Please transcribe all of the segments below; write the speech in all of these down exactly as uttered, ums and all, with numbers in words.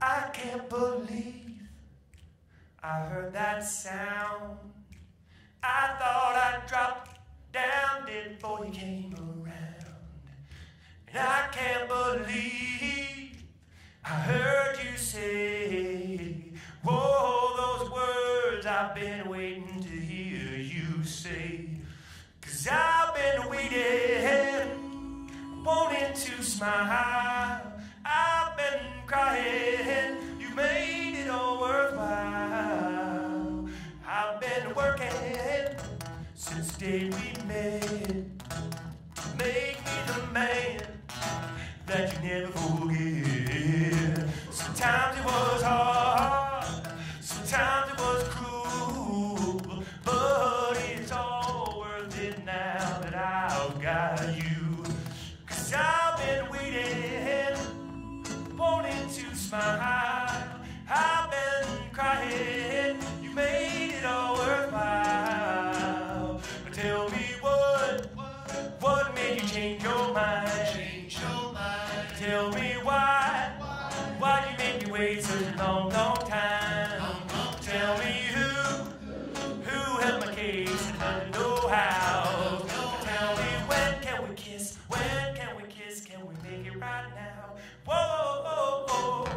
I can't believe I heard that sound. I thought I dropped down dead before you came around. And I can't believe I heard you say, whoa, those words I've been waiting to hear you say. 'Cause I've been waiting, wanting to smile. I've been crying, you made it all worthwhile. I've been working since the day we met. Make me the man that you never forget. Sometimes it was hard, sometimes it was cruel, but it's all worth it now that I've got you. 'Cause I've been waiting, wanting to smile. I've been crying, you made it all worthwhile. Tell me what, what made you change your mind? Change your mind. Tell me why, why you made me wait such a long, long time? Long, long Tell time. me who, who held my case and I didn't know how. Tell me when can we kiss? When can we kiss? Can we make it right now? Whoa, whoa, whoa.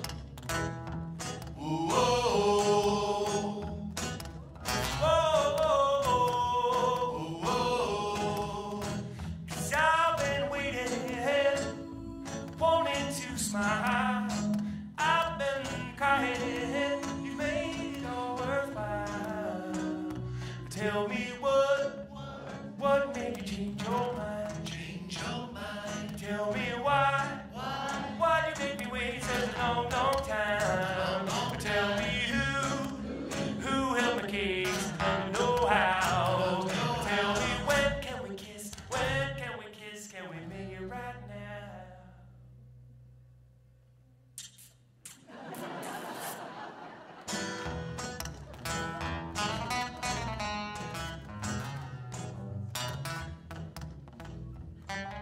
Whoa, whoa, whoa. 'Cause I've been waiting, wanting to smile. I've been crying, you made it all worthwhile. Tell me what, what made you change your mind? Change your mind. Tell me why, why, why you make me wait such a long, long time? Tell me who, who held my case and I know how. Tell me when can we kiss? When can we kiss? Can we make it right now?